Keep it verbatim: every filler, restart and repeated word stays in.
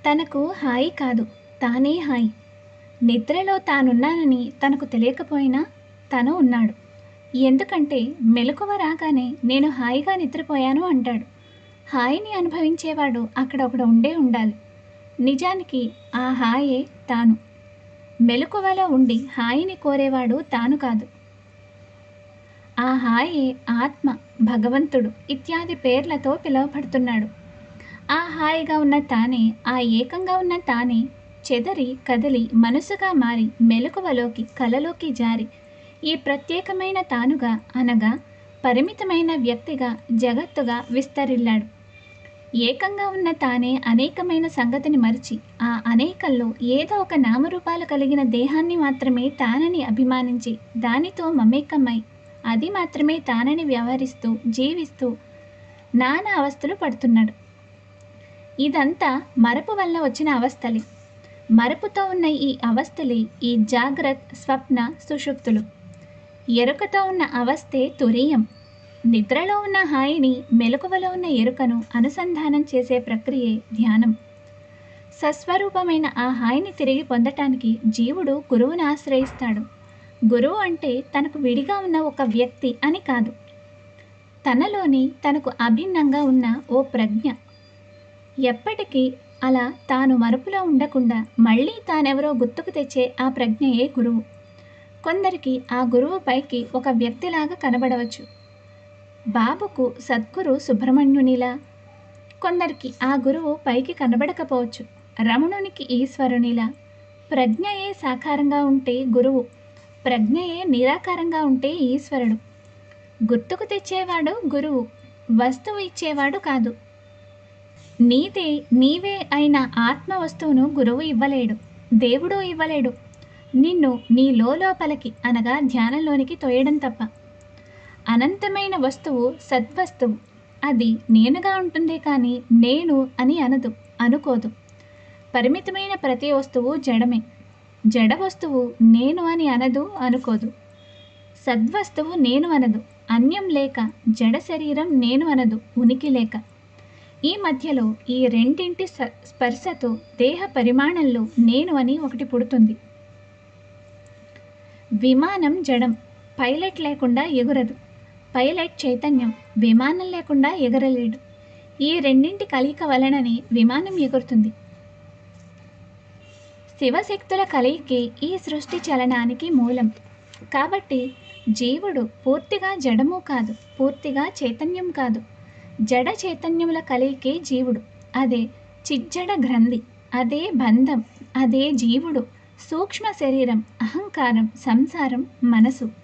తనకు హాయి కాదు, తానే హాయి. నిద్రలో తానున్నానని తనకు తెలియకపోయినా తను ఉన్నాడు. ఎందుకంటే మెలకువ రాగానే నేను హాయిగా నిద్రపోయాను అంటాడు. హాయిని అనుభవించేవాడు అక్కడ ఒకడు ఉండే ఉండాలి. నిజానికి ఆ హాయే తాను. మెలకువలో ఉండి హాయిని కోరేవాడు తాను కాదు. ఆ హాయే ఆత్మ, భగవంతుడు ఇత్యాది పేర్లతో పిలువబడుతున్నాడు. ఆ హాయిగా ఉన్న తానే, ఆ ఏకంగా ఉన్న తానే చెదరి కదిలి మనసుగా మారి మెలకువలోకి కలలోకి జారి ఈ ప్రత్యేకమైన తానుగా అనగా పరిమితమైన వ్యక్తిగా జగత్తుగా విస్తరిల్లాడు. ఏకంగా ఉన్న తానే అనేకమైన సంగతిని మరిచి ఆ అనేకల్లో ఏదో ఒక నామరూపాలు కలిగిన దేహాన్ని మాత్రమే తానని అభిమానించి దానితో మమేకమై అది మాత్రమే తానని వ్యవహరిస్తూ జీవిస్తూ నానా అవస్థలు పడుతున్నాడు. ఇదంతా మరపు వల్ల వచ్చిన అవస్థలే. మరపుతో ఉన్న ఈ అవస్థలే ఈ జాగ్రత్త, స్వప్న, సుషుప్తులు. ఎరుకతో ఉన్న అవస్థే తురీయం. నిద్రలో ఉన్న హాయిని, మెలకువలో ఉన్న ఎరుకను అనుసంధానం చేసే ప్రక్రియే ధ్యానం. సస్వరూపమైన ఆ హాయిని తిరిగి పొందటానికి జీవుడు గురువును ఆశ్రయిస్తాడు. గురువు అంటే తనకు విడిగా ఉన్న ఒక వ్యక్తి అని కాదు, తనలోని తనకు అభిన్నంగా ఉన్న ఓ ప్రజ్ఞ. ఎప్పటికీ అలా తాను మరుపులో ఉండకుండా మళ్ళీ తానెవరో గుర్తుకు తెచ్చే ఆ ప్రజ్ఞయే గురువు. కొందరికి ఆ గురువు పైకి ఒక వ్యక్తిలాగా కనబడవచ్చు. బాబుకు సద్గురు సుబ్రహ్మణ్యునిలా. కొందరికి ఆ గురువు పైకి కనబడకపోవచ్చు. రమణునికి ఈశ్వరునిలా. ప్రజ్ఞయే సాకారంగా ఉంటే గురువు, ప్రజ్ఞయే నిరాకారంగా ఉంటే ఈశ్వరుడు. గుర్తుకు తెచ్చేవాడు గురువు, వస్తువు ఇచ్చేవాడు కాదు. నీదే నీవే అయిన ఆత్మ వస్తువును గురువు ఇవ్వలేడు, దేవుడు ఇవ్వలేడు. నిన్ను నీ లోపలికి అనగా ధ్యానంలోనికి తోయడం తప్ప. అనంతమైన వస్తువు సద్వస్తువు. అది నేనుగా ఉంటుందే కానీ నేను అని అనదు, అనుకోదు. పరిమితమైన ప్రతి వస్తువు జడమే. జడ వస్తువు నేను అని అనదు, అనుకోదు. సద్వస్తువు నేను అనదు, అన్యం లేక. జడ శరీరం నేను అనదు, ఉనికి లేక. ఈ మధ్యలో ఈ రెండింటి స్పర్శతో దేహ పరిమాణంలో నేను అని ఒకటి పుడుతుంది. విమానం జడం, పైలట్ లేకుండా ఎగురదు. పైలట్ చైతన్యం, విమానం లేకుండా ఎగరలేడు. ఈ రెండింటి కలయిక వలననే విమానం ఎగురుతుంది. శివశక్తుల కలయికే ఈ సృష్టి చలనానికి మూలం. కాబట్టి జీవుడు పూర్తిగా జడము కాదు, పూర్తిగా చైతన్యం కాదు. జడ చైతన్యముల కలయికే జీవుడు. అదే చిజ్జడ గ్రంథి, అదే బంధం, అదే జీవుడు. సూక్ష్మ శరీరం, అహంకారం, సంసారం, మనసు.